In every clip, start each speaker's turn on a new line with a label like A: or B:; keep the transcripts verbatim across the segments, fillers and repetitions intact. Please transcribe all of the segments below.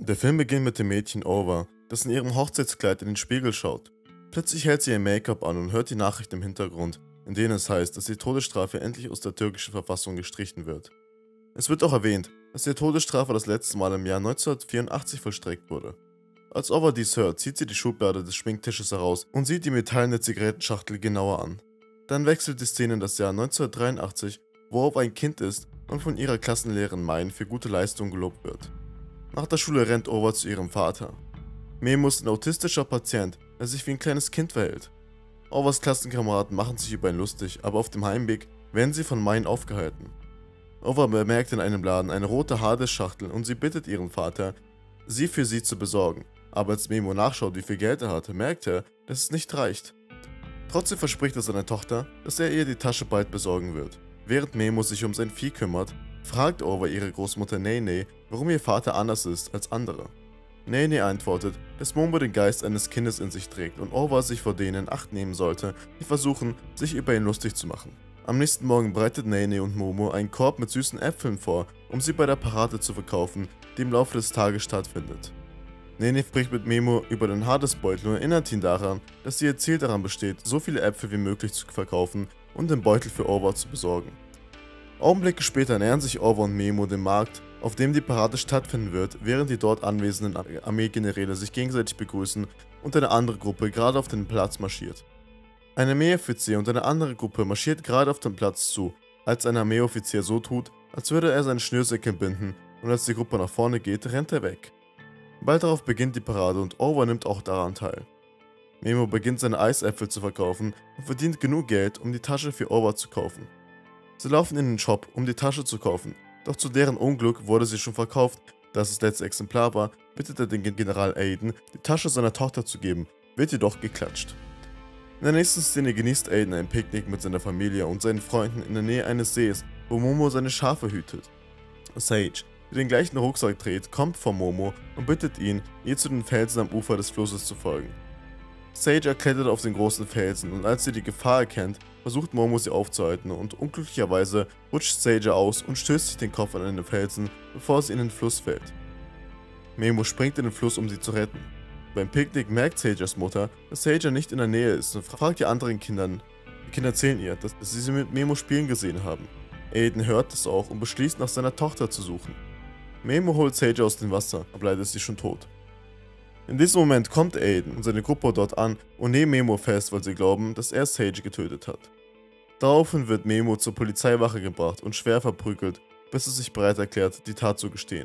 A: Der Film beginnt mit dem Mädchen Ova, das in ihrem Hochzeitskleid in den Spiegel schaut. Plötzlich hält sie ihr Make-up an und hört die Nachricht im Hintergrund, in denen es heißt, dass die Todesstrafe endlich aus der türkischen Verfassung gestrichen wird. Es wird auch erwähnt, dass die Todesstrafe das letzte Mal im Jahr neunzehnhundertvierundachtzig vollstreckt wurde. Als Ova dies hört, zieht sie die Schublade des Schminktisches heraus und sieht die metallene Zigarettenschachtel genauer an. Dann wechselt die Szene in das Jahr neunzehnhundertdreiundachtzig, wo Ova ein Kind ist und von ihrer Klassenlehrerin Main für gute Leistung gelobt wird. Nach der Schule rennt Ova zu ihrem Vater. Memo ist ein autistischer Patient, der sich wie ein kleines Kind verhält. Ovas Klassenkameraden machen sich über ihn lustig, aber auf dem Heimweg werden sie von Main aufgehalten. Ova bemerkt in einem Laden eine rote Hades-Schachtel und sie bittet ihren Vater, sie für sie zu besorgen. Aber als Memo nachschaut, wie viel Geld er hatte, merkt er, dass es nicht reicht. Trotzdem verspricht er seiner Tochter, dass er ihr die Tasche bald besorgen wird. Während Memo sich um sein Vieh kümmert, fragt Ova ihre Großmutter Nene, warum ihr Vater anders ist als andere. Nene antwortet, dass Momo den Geist eines Kindes in sich trägt und Ova sich vor denen in Acht nehmen sollte, die versuchen, sich über ihn lustig zu machen. Am nächsten Morgen bereitet Nene und Momo einen Korb mit süßen Äpfeln vor, um sie bei der Parade zu verkaufen, die im Laufe des Tages stattfindet. Nene spricht mit Memo über den Hadesbeutel und erinnert ihn daran, dass ihr Ziel daran besteht, so viele Äpfel wie möglich zu verkaufen und den Beutel für Ova zu besorgen. Augenblicke später nähern sich Ova und Memo dem Markt, auf dem die Parade stattfinden wird, während die dort anwesenden Armeegeneräle sich gegenseitig begrüßen und eine andere Gruppe gerade auf den Platz marschiert. Ein Armeeoffizier und eine andere Gruppe marschiert gerade auf den Platz zu, als ein Armeeoffizier so tut, als würde er seinen Schnürsenkel binden, und als die Gruppe nach vorne geht, rennt er weg. Bald darauf beginnt die Parade und Ova nimmt auch daran teil. Memo beginnt seine Eisäpfel zu verkaufen und verdient genug Geld, um die Tasche für Ova zu kaufen. Sie laufen in den Shop, um die Tasche zu kaufen, doch zu deren Unglück wurde sie schon verkauft. Da es das letzte Exemplar war, bittet er den General Aiden, die Tasche seiner Tochter zu geben, wird jedoch geklatscht. In der nächsten Szene genießt Aiden ein Picknick mit seiner Familie und seinen Freunden in der Nähe eines Sees, wo Momo seine Schafe hütet. Sage, die den gleichen Rucksack trägt, kommt vor Momo und bittet ihn, ihr zu den Felsen am Ufer des Flusses zu folgen. Sage erklettert auf den großen Felsen und als sie die Gefahr erkennt, versucht Momo sie aufzuhalten und unglücklicherweise rutscht Sage aus und stößt sich den Kopf an einen Felsen, bevor sie in den Fluss fällt. Memo springt in den Fluss, um sie zu retten. Beim Picknick merkt Sages Mutter, dass Sage nicht in der Nähe ist und fragt die anderen Kindern. Die Kinder erzählen ihr, dass sie sie mit Memo spielen gesehen haben. Aiden hört es auch und beschließt, nach seiner Tochter zu suchen. Memo holt Sage aus dem Wasser, aber leider ist sie schon tot. In diesem Moment kommt Aiden und seine Gruppe dort an und nehmen Memo fest, weil sie glauben, dass er Sage getötet hat. Daraufhin wird Memo zur Polizeiwache gebracht und schwer verprügelt, bis er sich bereit erklärt, die Tat zu gestehen.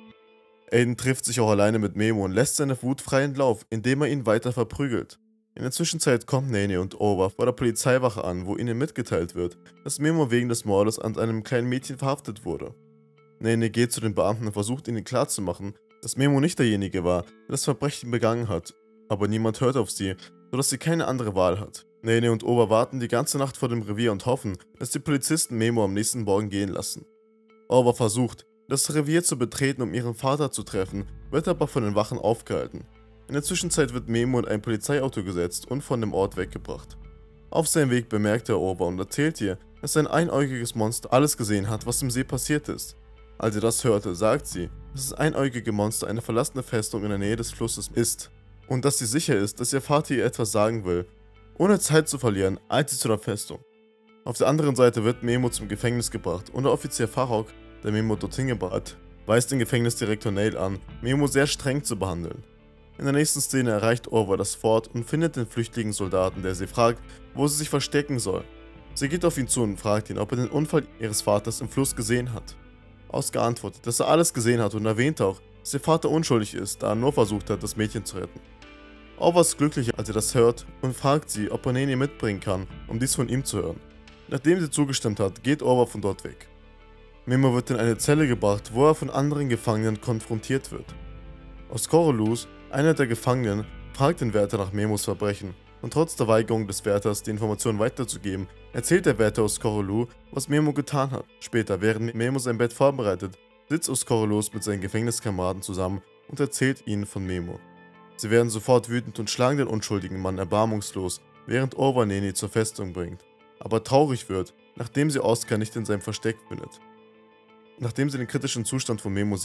A: Aiden trifft sich auch alleine mit Memo und lässt seine Wut freien Lauf, indem er ihn weiter verprügelt. In der Zwischenzeit kommt Nene und Ova vor der Polizeiwache an, wo ihnen mitgeteilt wird, dass Memo wegen des Mordes an einem kleinen Mädchen verhaftet wurde. Nene geht zu den Beamten und versucht ihnen klarzumachen, dass Memo nicht derjenige war, der das Verbrechen begangen hat, aber niemand hört auf sie, sodass sie keine andere Wahl hat. Nene und Ova warten die ganze Nacht vor dem Revier und hoffen, dass die Polizisten Memo am nächsten Morgen gehen lassen. Ova versucht, das Revier zu betreten, um ihren Vater zu treffen, wird aber von den Wachen aufgehalten. In der Zwischenzeit wird Memo in ein Polizeiauto gesetzt und von dem Ort weggebracht. Auf seinem Weg bemerkt er Ova und erzählt ihr, dass ein einäugiges Monster alles gesehen hat, was im See passiert ist. Als sie das hörte, sagt sie, dass das einäugige Monster eine verlassene Festung in der Nähe des Flusses ist und dass sie sicher ist, dass ihr Vater ihr etwas sagen will. Ohne Zeit zu verlieren, eilt sie zu der Festung. Auf der anderen Seite wird Memo zum Gefängnis gebracht und der Offizier Farok, der Memo dorthin gebracht hat, weist den Gefängnisdirektor Neil an, Memo sehr streng zu behandeln. In der nächsten Szene erreicht Ova das Fort und findet den flüchtigen Soldaten, der sie fragt, wo sie sich verstecken soll. Sie geht auf ihn zu und fragt ihn, ob er den Unfall ihres Vaters im Fluss gesehen hat. Oscar antwortet, dass er alles gesehen hat und erwähnt auch, dass ihr Vater unschuldig ist, da er nur versucht hat, das Mädchen zu retten. Ova ist glücklich, als er das hört und fragt sie, ob er Nene mitbringen kann, um dies von ihm zu hören. Nachdem sie zugestimmt hat, geht Ova von dort weg. Memo wird in eine Zelle gebracht, wo er von anderen Gefangenen konfrontiert wird. Oscorolus, einer der Gefangenen, fragt den Wärter nach Memos Verbrechen und trotz der Weigerung des Wärters, die Informationen weiterzugeben, erzählt der Wärter Oscorolu, was Memo getan hat. Später, während Memo sein Bett vorbereitet, sitzt Oscorolus mit seinen Gefängniskameraden zusammen und erzählt ihnen von Memo. Sie werden sofort wütend und schlagen den unschuldigen Mann erbarmungslos, während Ova Nene zur Festung bringt, aber traurig wird, nachdem sie Oscar nicht in seinem Versteck findet. Nachdem sie den kritischen Zustand von Memo sieht,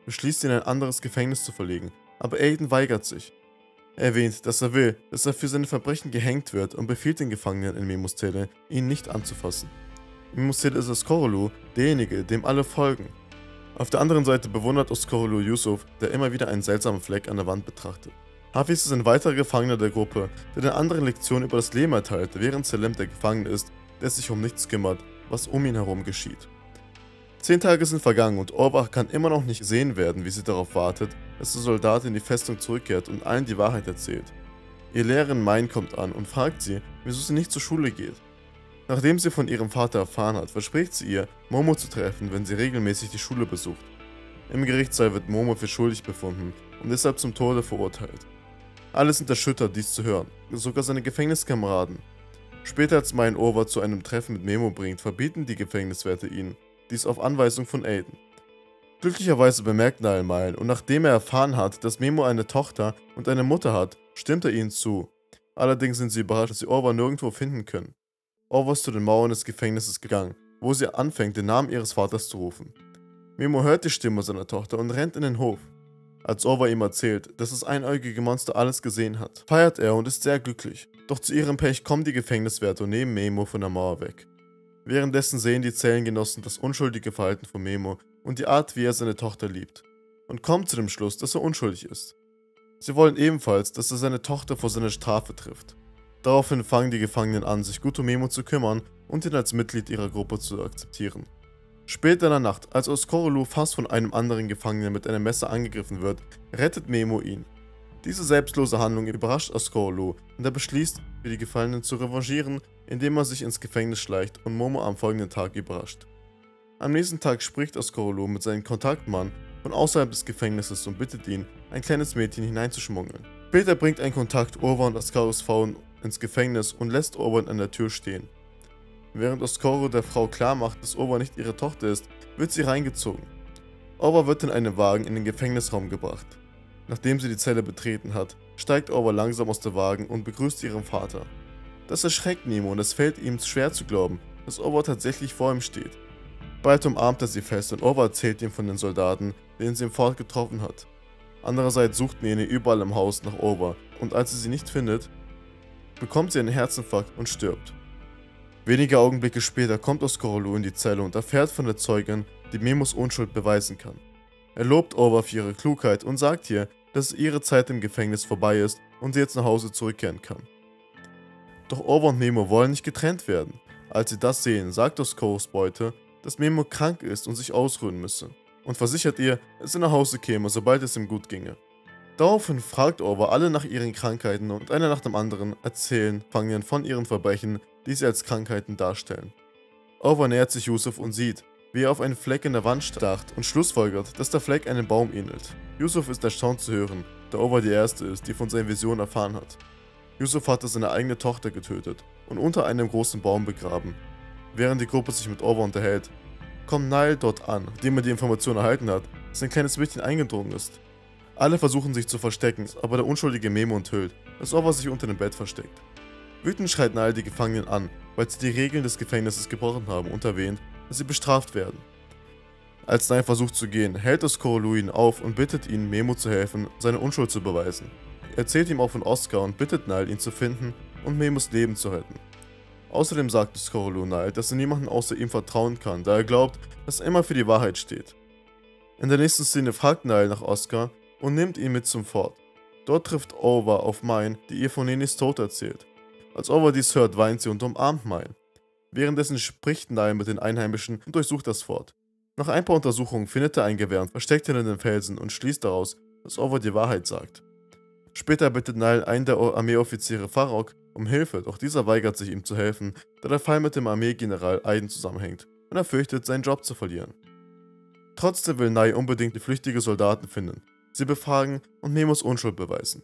A: beschließt ihn in ein anderes Gefängnis zu verlegen, aber Aiden weigert sich. Er erwähnt, dass er will, dass er für seine Verbrechen gehängt wird und befiehlt den Gefangenen in Memos Zelle, ihn nicht anzufassen. In Memos Zelle ist Oscorolu derjenige, dem alle folgen. Auf der anderen Seite bewundert Oscorolu Yusuf, der immer wieder einen seltsamen Fleck an der Wand betrachtet. Hafiz ist ein weiterer Gefangener der Gruppe, der den anderen Lektionen über das Leben erteilt, während Selim der Gefangene ist, der sich um nichts kümmert, was um ihn herum geschieht. Zehn Tage sind vergangen und Orwach kann immer noch nicht gesehen werden, wie sie darauf wartet, dass der Soldat in die Festung zurückkehrt und allen die Wahrheit erzählt. Ihre Lehrerin Mein kommt an und fragt sie, wieso sie nicht zur Schule geht. Nachdem sie von ihrem Vater erfahren hat, verspricht sie ihr, Momo zu treffen, wenn sie regelmäßig die Schule besucht. Im Gerichtssaal wird Momo für schuldig befunden und deshalb zum Tode verurteilt. Alle sind erschüttert, dies zu hören, sogar seine Gefängniskameraden. Später, als Mein Orwach zu einem Treffen mit Memo bringt, verbieten die Gefängniswärter ihn, dies auf Anweisung von Aiden. Glücklicherweise bemerkt Nile Mein und nachdem er erfahren hat, dass Memo eine Tochter und eine Mutter hat, stimmt er ihnen zu. Allerdings sind sie überrascht, dass sie Orwach nirgendwo finden können. Orwach ist zu den Mauern des Gefängnisses gegangen, wo sie anfängt, den Namen ihres Vaters zu rufen. Memo hört die Stimme seiner Tochter und rennt in den Hof. Als Orwach ihm erzählt, dass das einäugige Monster alles gesehen hat, feiert er und ist sehr glücklich. Doch zu ihrem Pech kommen die Gefängniswärter und nehmen Memo von der Mauer weg. Währenddessen sehen die Zellengenossen das unschuldige Verhalten von Memo und die Art, wie er seine Tochter liebt, und kommen zu dem Schluss, dass er unschuldig ist. Sie wollen ebenfalls, dass er seine Tochter vor seine Strafe trifft. Daraufhin fangen die Gefangenen an, sich gut um Memo zu kümmern und ihn als Mitglied ihrer Gruppe zu akzeptieren. Später in der Nacht, als Oscorolu fast von einem anderen Gefangenen mit einem Messer angegriffen wird, rettet Memo ihn. Diese selbstlose Handlung überrascht Oscorolu und er beschließt, für die Gefallenen zu revanchieren, indem er sich ins Gefängnis schleicht und Momo am folgenden Tag überrascht. Am nächsten Tag spricht Oscorolu mit seinem Kontaktmann von außerhalb des Gefängnisses und bittet ihn, ein kleines Mädchen hineinzuschmuggeln. Später bringt ein Kontakt Orwach und Ascarus Frau ins Gefängnis und lässt Orwach an der Tür stehen. Während Oscorolu der Frau klarmacht, dass Orwach nicht ihre Tochter ist, wird sie reingezogen. Orwach wird in einem Wagen in den Gefängnisraum gebracht. Nachdem sie die Zelle betreten hat, steigt Orwach langsam aus dem Wagen und begrüßt ihren Vater. Das erschreckt Nemo und es fällt ihm schwer zu glauben, dass Orwach tatsächlich vor ihm steht. Bald umarmt er sie fest und Orwach erzählt ihm von den Soldaten, denen sie im Fort getroffen hat. Andererseits sucht Nene überall im Haus nach Orwach und als sie sie nicht findet, bekommt sie einen Herzinfarkt und stirbt. Wenige Augenblicke später kommt Oscorolu in die Zelle und erfährt von der Zeugin, die Memos Unschuld beweisen kann. Er lobt Orwach für ihre Klugheit und sagt ihr, dass ihre Zeit im Gefängnis vorbei ist und sie jetzt nach Hause zurückkehren kann. Doch Orwach und Memo wollen nicht getrennt werden. Als sie das sehen, sagt Oscorus Beute, dass Memo krank ist und sich ausruhen müsse und versichert ihr, dass er nach Hause käme, sobald es ihm gut ginge. Daraufhin fragt Orwach alle nach ihren Krankheiten und einer nach dem anderen erzählen Gefangenen von ihren Verbrechen, die sie als Krankheiten darstellen. Orwach nähert sich Yusuf und sieht, wie er auf einen Fleck in der Wand starrt und schlussfolgert, dass der Fleck einem Baum ähnelt. Yusuf ist erstaunt zu hören, da Orwach die erste ist, die von seinen Visionen erfahren hat. Yusuf hatte seine eigene Tochter getötet und unter einem großen Baum begraben. Während die Gruppe sich mit Orwach unterhält, kommt Nile dort an, nachdem er die Information erhalten hat, dass ein kleines Mädchen eingedrungen ist. Alle versuchen sich zu verstecken, aber der unschuldige Memo enthüllt, dass Orwach sich unter dem Bett versteckt. Wütend schreit Nile die Gefangenen an, weil sie die Regeln des Gefängnisses gebrochen haben und erwähnt, dass sie bestraft werden. Als Nile versucht zu gehen, hält Oscorolu ihn auf und bittet ihn, Memo zu helfen, seine Unschuld zu beweisen. Er erzählt ihm auch von Oscar und bittet Nile, ihn zu finden und Memos Leben zu retten. Außerdem sagt Oscorolu Nile, dass er niemandem außer ihm vertrauen kann, da er glaubt, dass er immer für die Wahrheit steht. In der nächsten Szene fragt Nile nach Oscar und nimmt ihn mit zum Fort. Dort trifft Orwach auf Mein, die ihr von Nenes Tod erzählt. Als Orwach dies hört, weint sie und umarmt Mein. Währenddessen spricht Nile mit den Einheimischen und durchsucht das Fort. Nach ein paar Untersuchungen findet er ein Gewehr und versteckt ihn in den Felsen und schließt daraus, dass Orwach die Wahrheit sagt. Später bittet Nile einen der Armeeoffiziere Farok um Hilfe, doch dieser weigert sich ihm zu helfen, da der Fall mit dem Armeegeneral Aiden zusammenhängt und er fürchtet, seinen Job zu verlieren. Trotzdem will Nile unbedingt die flüchtigen Soldaten finden, sie befragen und Memos Unschuld beweisen.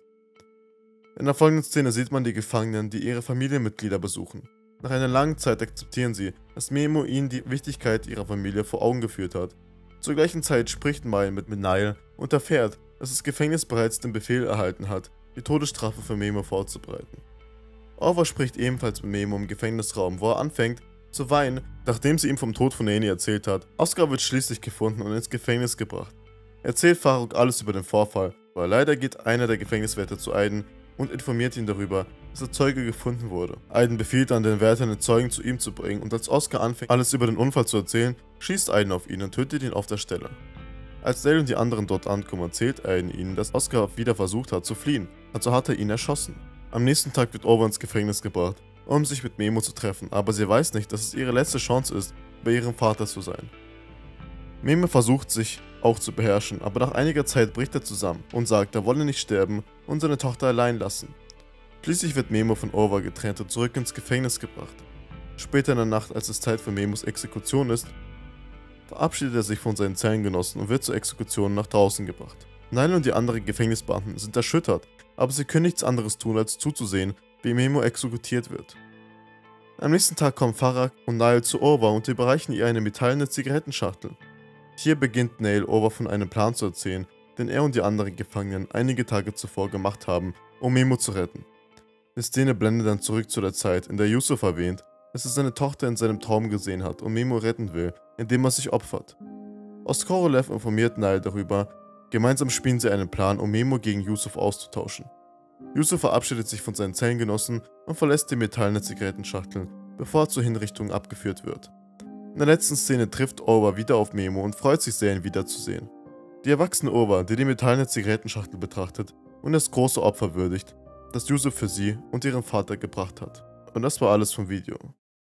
A: In der folgenden Szene sieht man die Gefangenen, die ihre Familienmitglieder besuchen. Nach einer langen Zeit akzeptieren sie, dass Memo ihnen die Wichtigkeit ihrer Familie vor Augen geführt hat. Zur gleichen Zeit spricht Mein mit Nile und erfährt, dass das Gefängnis bereits den Befehl erhalten hat, die Todesstrafe für Memo vorzubereiten. Orwach spricht ebenfalls mit Memo im Gefängnisraum, wo er anfängt zu weinen, nachdem sie ihm vom Tod von Nene erzählt hat. Oscar wird schließlich gefunden und ins Gefängnis gebracht. Er erzählt Faruk alles über den Vorfall, aber leider geht einer der Gefängniswärter zu Aiden und informiert ihn darüber, dass der Zeuge gefunden wurde. Aiden befiehlt dann den Wärter, den Zeugen zu ihm zu bringen, und als Oscar anfängt, alles über den Unfall zu erzählen, schießt Aiden auf ihn und tötet ihn auf der Stelle. Als Dale und die anderen dort ankommen, erzählt Aiden ihnen, dass Oscar wieder versucht hat zu fliehen, also hat er ihn erschossen. Am nächsten Tag wird Ova ins Gefängnis gebracht, um sich mit Memo zu treffen, aber sie weiß nicht, dass es ihre letzte Chance ist, bei ihrem Vater zu sein. Memo versucht sich auch zu beherrschen, aber nach einiger Zeit bricht er zusammen und sagt, er wolle nicht sterben und seine Tochter allein lassen. Schließlich wird Memo von Ova getrennt und zurück ins Gefängnis gebracht. Später in der Nacht, als es Zeit für Memos Exekution ist, verabschiedet er sich von seinen Zellengenossen und wird zur Exekution nach draußen gebracht. Nile und die anderen Gefängnisbeamten sind erschüttert, aber sie können nichts anderes tun, als zuzusehen, wie Memo exekutiert wird. Am nächsten Tag kommen Farag und Nile zu Ova und überreichen ihr eine metallene Zigarettenschachtel. Hier beginnt Nile Ova von einem Plan zu erzählen, den er und die anderen Gefangenen einige Tage zuvor gemacht haben, um Memo zu retten. Die Szene blendet dann zurück zu der Zeit, in der Yusuf erwähnt, dass er seine Tochter in seinem Traum gesehen hat und Memo retten will, indem er sich opfert. Oskorolev informiert Nile darüber, gemeinsam spielen sie einen Plan, um Memo gegen Yusuf auszutauschen. Yusuf verabschiedet sich von seinen Zellengenossen und verlässt die metallene Zigarettenschachtel, bevor er zur Hinrichtung abgeführt wird. In der letzten Szene trifft Ova wieder auf Memo und freut sich sehr, ihn wiederzusehen. Die erwachsene Ova, die die metallene Zigarettenschachtel betrachtet und das große Opfer würdigt, das Yusuf für sie und ihren Vater gebracht hat. Und das war alles vom Video.